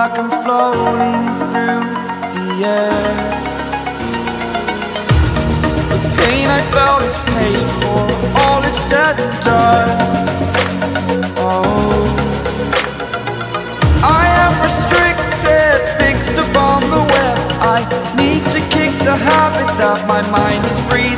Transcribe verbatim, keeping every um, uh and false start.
like I'm floating through the air. The pain I felt is paid for, all is said and done. Oh, I am restricted, fixed upon the web. I need to kick the habit that my mind is breathing.